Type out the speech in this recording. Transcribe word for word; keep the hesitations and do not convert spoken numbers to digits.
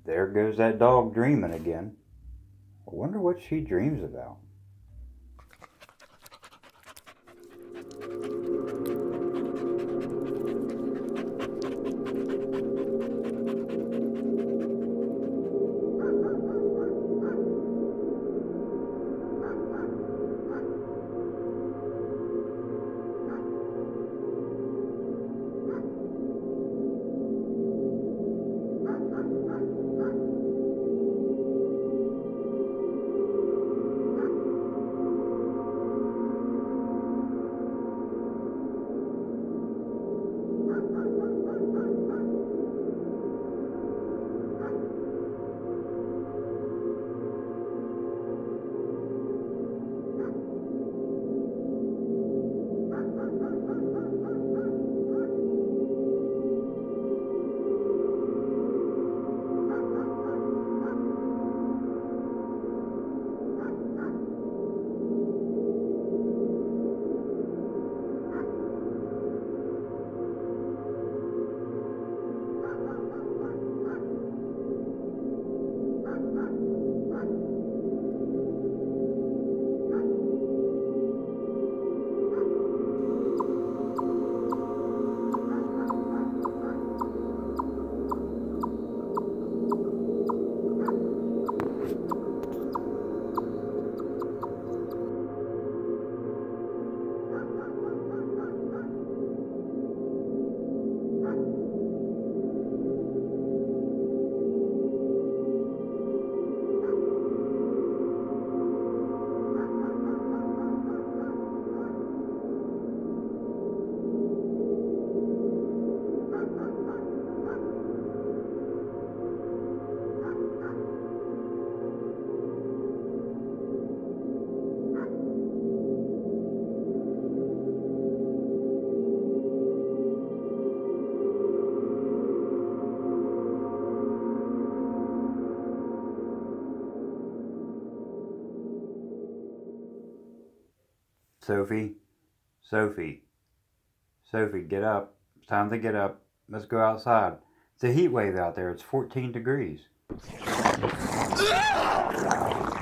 There goes that dog dreaming again. I wonder what she dreams about. Sophie, Sophie, Sophie, get up. It's time to get up. Let's go outside. It's a heat wave out there. It's fourteen degrees.